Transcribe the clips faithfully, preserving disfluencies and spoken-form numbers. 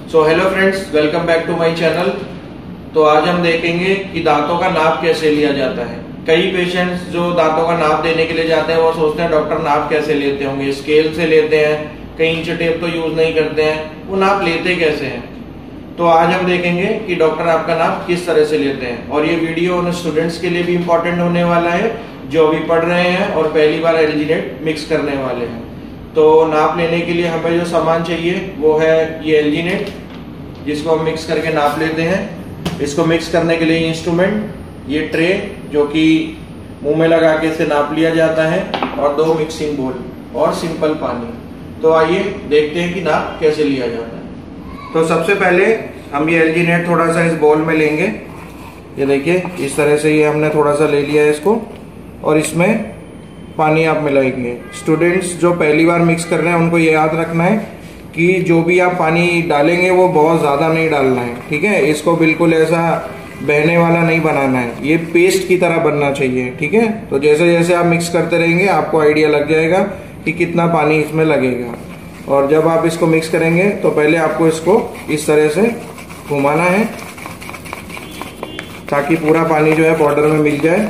So hello friends, welcome back to my channel. तो आज हम देखेंगे कि दांतों का नाप कैसे लिया जाता है। कई पेशेंट्स जो दांतों का नाप देने के लिए जाते हैं वो सोचते हैं डॉक्टर नाप कैसे लेते होंगे, स्केल से लेते हैं, कहीं इंच टेप तो यूज नहीं करते हैं, वो नाप लेते कैसे हैं। तो आज हम देखेंगे कि डॉक्टर आपका नाप किस तरह से लेते हैं। और ये वीडियो उन स्टूडेंट्स के लिए भी इम्पोर्टेंट होने वाला है जो अभी पढ़ रहे हैं और पहली बार एलजीनेट मिक्स करने वाले हैं। तो नाप लेने के लिए हमें जो सामान चाहिए वो है ये एलजीनेट, जिसको हम मिक्स करके नाप लेते हैं। इसको मिक्स करने के लिए इंस्ट्रूमेंट, ये ट्रे जो कि मुंह में लगा के इसे नाप लिया जाता है, और दो मिक्सिंग बोल और सिंपल पानी। तो आइए देखते हैं कि नाप कैसे लिया जाता है। तो सबसे पहले हम ये एलजीनेट थोड़ा सा इस बोल में लेंगे। ये देखिए इस तरह से ये हमने थोड़ा सा ले लिया है इसको, और इसमें पानी आप मिलाएंगे। स्टूडेंट्स जो पहली बार मिक्स कर रहे हैं उनको ये याद रखना है कि जो भी आप पानी डालेंगे वो बहुत ज़्यादा नहीं डालना है, ठीक है। इसको बिल्कुल ऐसा बहने वाला नहीं बनाना है, ये पेस्ट की तरह बनना चाहिए, ठीक है। तो जैसे जैसे आप मिक्स करते रहेंगे आपको आइडिया लग जाएगा कि कितना पानी इसमें लगेगा। और जब आप इसको मिक्स करेंगे तो पहले आपको इसको इस तरह से घुमाना है ताकि पूरा पानी जो है पाउडर में मिल जाए।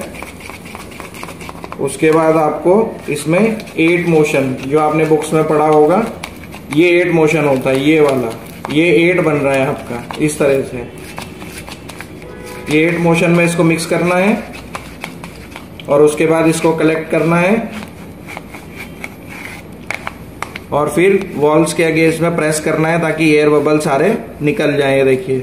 उसके बाद आपको इसमें एट मोशन, जो आपने बुक्स में पढ़ा होगा, ये एट मोशन होता है, ये वाला, ये एट बन रहा है आपका इस तरह से। ये एट मोशन में इसको मिक्स करना है और उसके बाद इसको कलेक्ट करना है और फिर वॉल्स के अगेंस्ट में प्रेस करना है ताकि एयर बबल सारे निकल जाएं। देखिए,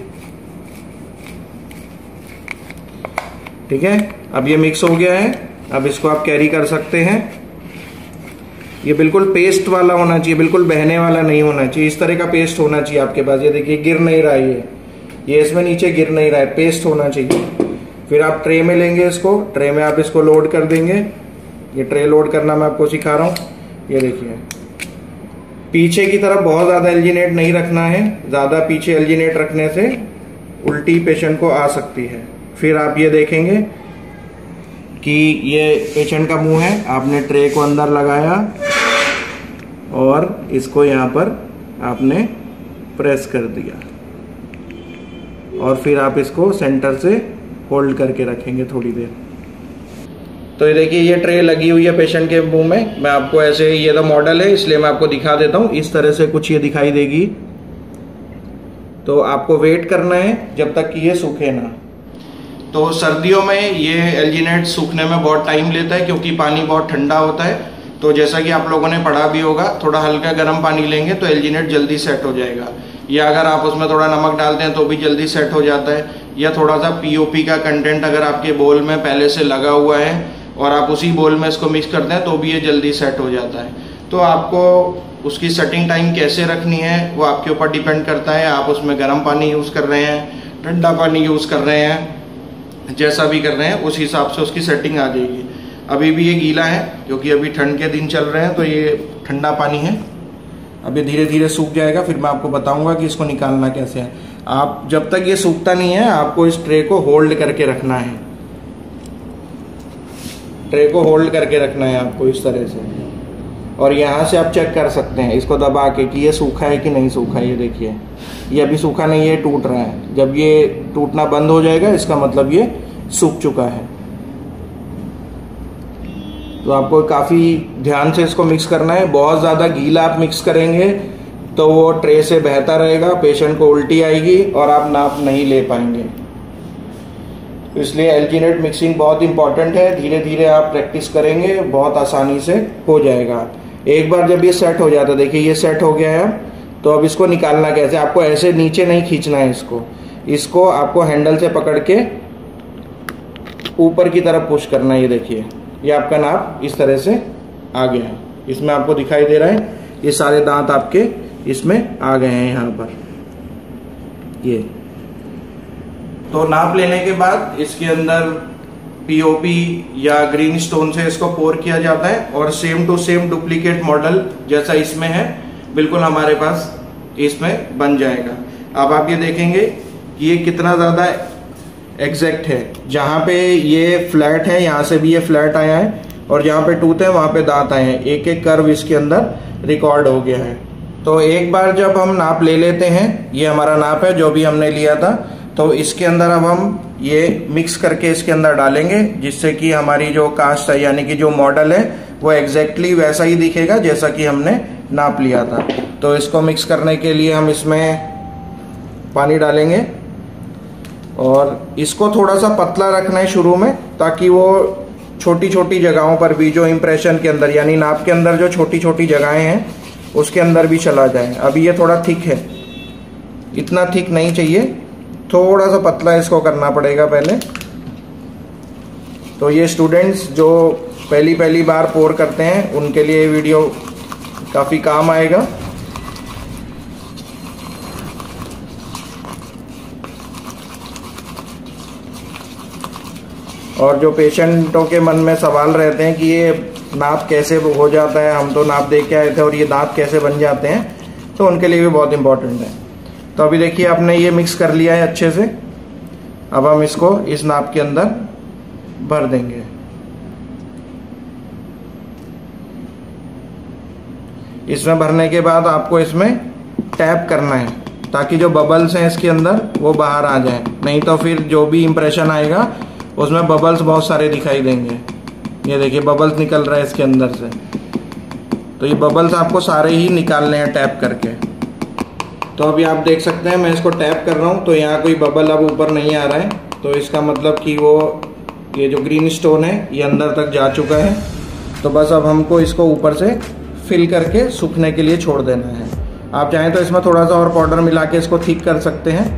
ठीक है। अब ये मिक्स हो गया है, अब इसको आप कैरी कर सकते हैं। ये बिल्कुल पेस्ट वाला होना चाहिए, बिल्कुल बहने वाला नहीं होना चाहिए। इस तरह का पेस्ट होना चाहिए आपके पास। ये देखिए गिर नहीं रहा है, ये ये इसमें नीचे गिर नहीं रहा है, पेस्ट होना चाहिए। फिर आप ट्रे में लेंगे इसको, ट्रे में आप इसको लोड कर देंगे। ये ट्रे लोड करना मैं आपको सिखा रहा हूँ। ये देखिए पीछे की तरफ बहुत ज्यादा एलजीनेट नहीं रखना है, ज्यादा पीछे एलजीनेट रखने से उल्टी पेशेंट को आ सकती है। फिर आप ये देखेंगे कि ये पेशेंट का मुंह है, आपने ट्रे को अंदर लगाया और इसको यहाँ पर आपने प्रेस कर दिया और फिर आप इसको सेंटर से होल्ड करके रखेंगे थोड़ी देर। तो ये देखिए ये ट्रे लगी हुई है पेशेंट के मुंह में। मैं आपको ऐसे, ये तो मॉडल है इसलिए मैं आपको दिखा देता हूँ। इस तरह से कुछ ये दिखाई देगी। तो आपको वेट करना है जब तक कि ये सूखे ना। तो सर्दियों में ये एलजीनेट सूखने में बहुत टाइम लेता है क्योंकि पानी बहुत ठंडा होता है। तो जैसा कि आप लोगों ने पढ़ा भी होगा, थोड़ा हल्का गर्म पानी लेंगे तो एलजीनेट जल्दी सेट हो जाएगा। या अगर आप उसमें थोड़ा नमक डालते हैं तो भी जल्दी सेट हो जाता है। या थोड़ा सा पीओपी का कंटेंट अगर आपके बोल में पहले से लगा हुआ है और आप उसी बोल में इसको मिक्स करते हैं तो भी ये जल्दी सेट हो जाता है। तो आपको उसकी सेटिंग टाइम कैसे रखनी है वो आपके ऊपर डिपेंड करता है। आप उसमें गर्म पानी यूज़ कर रहे हैं, ठंडा पानी यूज़ कर रहे हैं, जैसा भी कर रहे हैं उस हिसाब से उसकी सेटिंग आ जाएगी। अभी भी ये गीला है क्योंकि अभी ठंड के दिन चल रहे हैं, तो ये ठंडा पानी है। अब ये धीरे धीरे सूख जाएगा, फिर मैं आपको बताऊंगा कि इसको निकालना कैसे है। आप जब तक ये सूखता नहीं है आपको इस ट्रे को होल्ड करके रखना है। ट्रे को होल्ड करके रखना है आपको इस तरह से, और यहाँ से आप चेक कर सकते हैं इसको दबा के कि ये सूखा है कि नहीं सूखा है। ये देखिए ये अभी सूखा नहीं है, टूट रहा है। जब ये टूटना बंद हो जाएगा इसका मतलब ये सूख चुका है। तो आपको काफ़ी ध्यान से इसको मिक्स करना है। बहुत ज़्यादा गीला आप मिक्स करेंगे तो वो ट्रे से बहता रहेगा, पेशेंट को उल्टी आएगी और आप नाप नहीं ले पाएंगे। तो इसलिए एलजीनेट मिक्सिंग बहुत इंपॉर्टेंट है। धीरे धीरे आप प्रैक्टिस करेंगे, बहुत आसानी से हो जाएगा। एक बार जब ये सेट हो जाता है, देखिए ये सेट हो गया है, तो अब इसको निकालना कैसे। आपको ऐसे नीचे नहीं खींचना है इसको, इसको आपको हैंडल से पकड़ के ऊपर की तरफ पुश करना है। ये देखिए ये आपका नाप इस तरह से आ गया है। इसमें आपको दिखाई दे रहा है ये सारे दांत आपके इसमें आ गए हैं यहाँ पर। ये तो नाप लेने के बाद इसके अंदर पीओपी या ग्रीन स्टोन से इसको पोर किया जाता है और same to same duplicate model जैसा इसमें है बिल्कुल हमारे पास इसमें बन जाएगा। अब आप ये देखेंगे कि ये कितना ज्यादा एग्जैक्ट है। जहाँ पे ये फ्लैट है यहाँ से भी ये फ्लैट आया है, और जहाँ पे टूथ है वहां पे दांत आए हैं। एक एक कर्व इसके अंदर रिकॉर्ड हो गया है। तो एक बार जब हम नाप ले लेते हैं, ये हमारा नाप है जो भी हमने लिया था, तो इसके अंदर अब हम ये मिक्स करके इसके अंदर डालेंगे, जिससे कि हमारी जो कास्ट है यानी कि जो मॉडल है वो एग्जैक्टली वैसा ही दिखेगा जैसा कि हमने नाप लिया था। तो इसको मिक्स करने के लिए हम इसमें पानी डालेंगे और इसको थोड़ा सा पतला रखना है शुरू में, ताकि वो छोटी छोटी जगहों पर भी जो इम्प्रेशन के अंदर यानी नाप के अंदर जो छोटी छोटी जगहें हैं उसके अंदर भी चला जाए। अभी ये थोड़ा थिक है, इतना थिक नहीं चाहिए, थोड़ा सा पतला इसको करना पड़ेगा पहले। तो ये स्टूडेंट्स जो पहली पहली बार पोर करते हैं उनके लिए ये वीडियो काफ़ी काम आएगा। और जो पेशेंटों के मन में सवाल रहते हैं कि ये नाप कैसे हो जाता है, हम तो नाप देख के आए थे और ये दांत कैसे बन जाते हैं, तो उनके लिए भी बहुत इंपॉर्टेंट है। तो अभी देखिए आपने ये मिक्स कर लिया है अच्छे से। अब हम इसको इस नाप के अंदर भर देंगे। इसमें भरने के बाद आपको इसमें टैप करना है, ताकि जो बबल्स हैं इसके अंदर वो बाहर आ जाएं, नहीं तो फिर जो भी इंप्रेशन आएगा उसमें बबल्स बहुत सारे दिखाई देंगे। ये देखिए बबल्स निकल रहा है इसके अंदर से, तो ये बबल्स आपको सारे ही निकालने हैं टैप करके। तो अभी आप देख सकते हैं मैं इसको टैप कर रहा हूँ, तो यहाँ कोई बबल अब ऊपर नहीं आ रहा है, तो इसका मतलब कि वो ये जो ग्रीन स्टोन है ये अंदर तक जा चुका है। तो बस अब हमको इसको ऊपर से फिल करके सूखने के लिए छोड़ देना है। आप चाहें तो इसमें थोड़ा सा और पाउडर मिला के इसको थिक कर सकते हैं।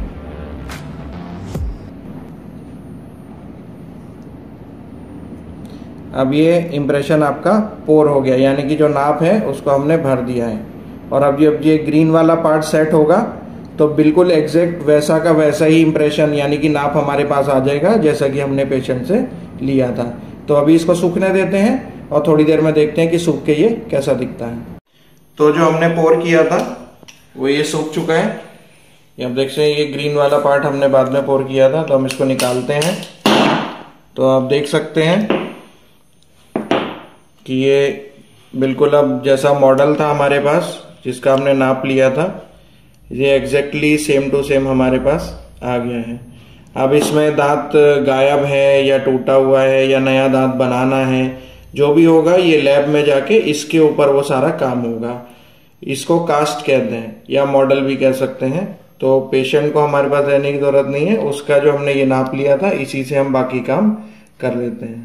अब ये इम्प्रेशन आपका पोर हो गया, यानी कि जो नाप है उसको हमने भर दिया है। और अब जब ये ग्रीन वाला पार्ट सेट होगा तो बिल्कुल एग्जैक्ट वैसा का वैसा ही इम्प्रेशन यानी कि नाप हमारे पास आ जाएगा जैसा कि हमने पेशेंट से लिया था। तो अभी इसको सूखने देते हैं और थोड़ी देर में देखते हैं कि सूख के ये कैसा दिखता है। तो जो हमने पोर किया था वो ये सूख चुका है। ये आप देख सकते हैं, ये ग्रीन वाला पार्ट हमने बाद में पोर किया था, तो हम इसको निकालते हैं। तो आप देख सकते हैं कि ये बिल्कुल अब जैसा मॉडल था हमारे पास जिसका हमने नाप लिया था, ये एग्जैक्टली सेम टू सेम हमारे पास आ गया है। अब इसमें दांत गायब है या टूटा हुआ है या नया दांत बनाना है, जो भी होगा ये लैब में जाके इसके ऊपर वो सारा काम होगा। इसको कास्ट कहते हैं या मॉडल भी कह सकते हैं। तो पेशेंट को हमारे पास रहने की जरूरत नहीं है, उसका जो हमने ये नाप लिया था इसी से हम बाकी काम कर लेते हैं।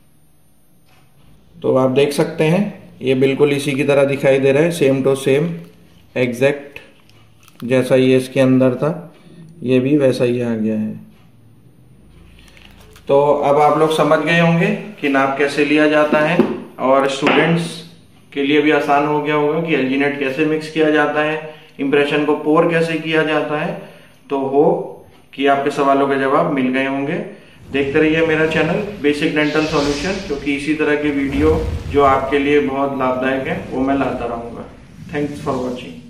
तो आप देख सकते हैं ये बिल्कुल इसी की तरह दिखाई दे रहा है, सेम टू सेम एग्जैक्ट जैसा ये इसके अंदर था ये भी वैसा ही आ गया है। तो अब आप लोग समझ गए होंगे कि नाप कैसे लिया जाता है, और स्टूडेंट्स के लिए भी आसान हो गया होगा कि एल्जीनेट कैसे मिक्स किया जाता है, इंप्रेशन को पोर कैसे किया जाता है। तो हो कि आपके सवालों के जवाब मिल गए होंगे। देखते रहिए मेरा चैनल बेसिक डेंटल सॉल्यूशन, क्योंकि इसी तरह के वीडियो जो आपके लिए बहुत लाभदायक है वो मैं लाता रहूँगा। Thanks for watching.